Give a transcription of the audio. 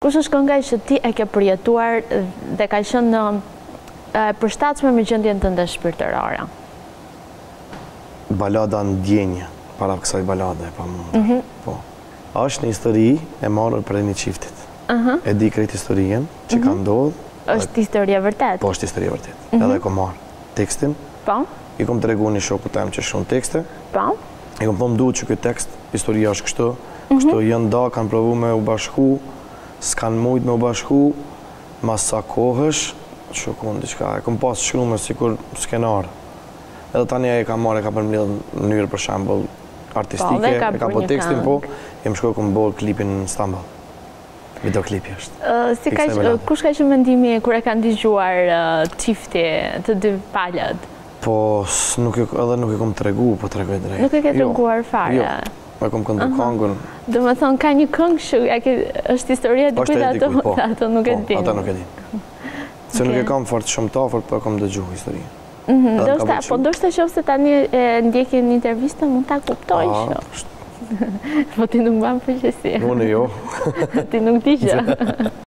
Kush është kënga që ti e ke përjetuar dhe ka qenë përshtatshme me gjendjen tënde shpirtërore? Balada Ndjenje, para kësaj balade, pa mund. Po. Është një histori e marrë për një çiftit. E di krejt historien që ka ndodhur. Është histori e vërtet? Po, është histori e vërtet. Edhe kom marrë tekstin. Po. I kom tregu një shokut tem që shkruan tekste. Po. I kom thonë duhet që ky tekst, historia është kështu. Kështu janë da, kanë provu me u bashku, s'kan mujt me u bashku, mas sa kohësh, shokun diçka, e kom pas shkruar sikur skenar. Edhe tani e ka marrë, e ka përmbledh në mënyrë për shembull artistike, e ka po tekstin po, jem shkruar kom bërë klipin në Stamboll. Videoklipi është. Kush ka qenë mendimi kur e kanë dëgjuar çifti të dy palët? Po, edhe nuk e kom tregu, po tregoj drejt. Nuk e ke treguar fare? Jo, e kom këndu këngën. Do me thonë, ka një këngë që është historia e dikujt dhe ato nuk e din. Po, ata nuk e din. Se nuk e kam fort shumë të afërt, po e kom dëgju historinë. Po ndoshta qofse tani ndjekin një intervistë, mund ta kuptoj që. Po ti nuk mban përgjegjësi. Unë jo. Ti nuk di gjë.